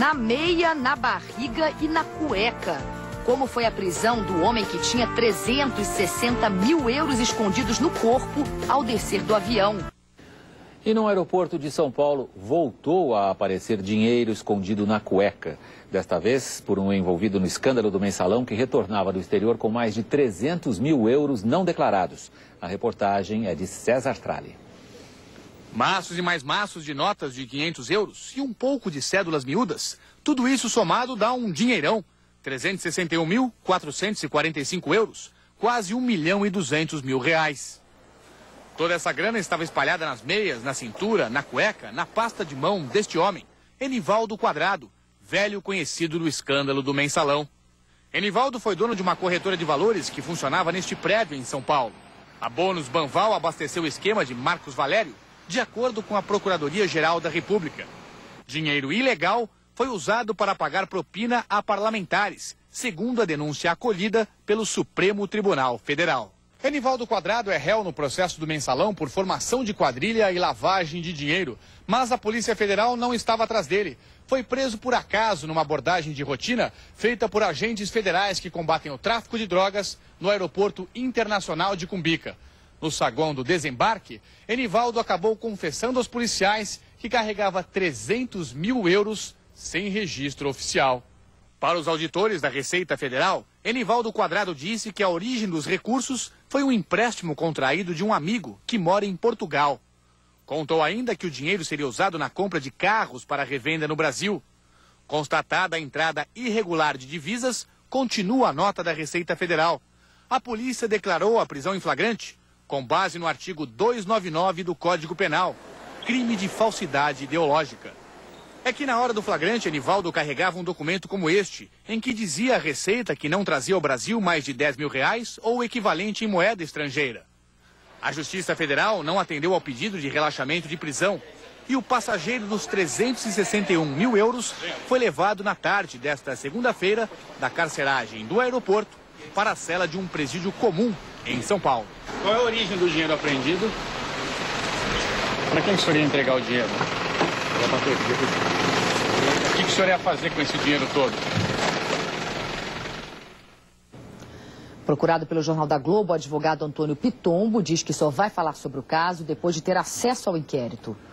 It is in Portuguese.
na meia, na barriga e na cueca. Como foi a prisão do homem que tinha 360 mil euros escondidos no corpo ao descer do avião. E no aeroporto de São Paulo, voltou a aparecer dinheiro escondido na cueca. Desta vez, por um envolvido no escândalo do mensalão que retornava do exterior com mais de 300 mil euros não declarados. A reportagem é de César Tralli. Maços e mais maços de notas de 500 euros e um pouco de cédulas miúdas. Tudo isso somado dá um dinheirão. 361.445 euros, quase 1.200.000 reais. Toda essa grana estava espalhada nas meias, na cintura, na cueca, na pasta de mão deste homem, Enivaldo Quadrado, velho conhecido do escândalo do mensalão. Enivaldo foi dono de uma corretora de valores que funcionava neste prédio em São Paulo. A Bônus Banval abasteceu o esquema de Marcos Valério, de acordo com a Procuradoria-Geral da República. Dinheiro ilegal foi usado para pagar propina a parlamentares, segundo a denúncia acolhida pelo Supremo Tribunal Federal. Enivaldo Quadrado é réu no processo do mensalão por formação de quadrilha e lavagem de dinheiro, mas a Polícia Federal não estava atrás dele. Foi preso por acaso numa abordagem de rotina feita por agentes federais que combatem o tráfico de drogas no Aeroporto Internacional de Cumbica. No saguão do desembarque, Enivaldo acabou confessando aos policiais que carregava 300 mil euros sem registro oficial. Para os auditores da Receita Federal, Enivaldo Quadrado disse que a origem dos recursos foi um empréstimo contraído de um amigo que mora em Portugal. Contou ainda que o dinheiro seria usado na compra de carros para revenda no Brasil. Constatada a entrada irregular de divisas, continua a nota da Receita Federal. A polícia declarou a prisão em flagrante, com base no artigo 299 do Código Penal, crime de falsidade ideológica. É que na hora do flagrante, Enivaldo carregava um documento como este, em que dizia à Receita que não trazia ao Brasil mais de 10 mil reais ou o equivalente em moeda estrangeira. A Justiça Federal não atendeu ao pedido de relaxamento de prisão e o passageiro dos 361 mil euros foi levado na tarde desta segunda-feira da carceragem do aeroporto para a cela de um presídio comum em São Paulo. Qual é a origem do dinheiro apreendido? Para quem o senhor ia entregar o dinheiro? O que o senhor ia fazer com esse dinheiro todo? Procurado pelo Jornal da Globo, o advogado Antônio Pitombo diz que só vai falar sobre o caso depois de ter acesso ao inquérito.